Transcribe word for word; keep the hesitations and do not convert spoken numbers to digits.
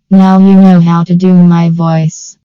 Now you know how to do my voice.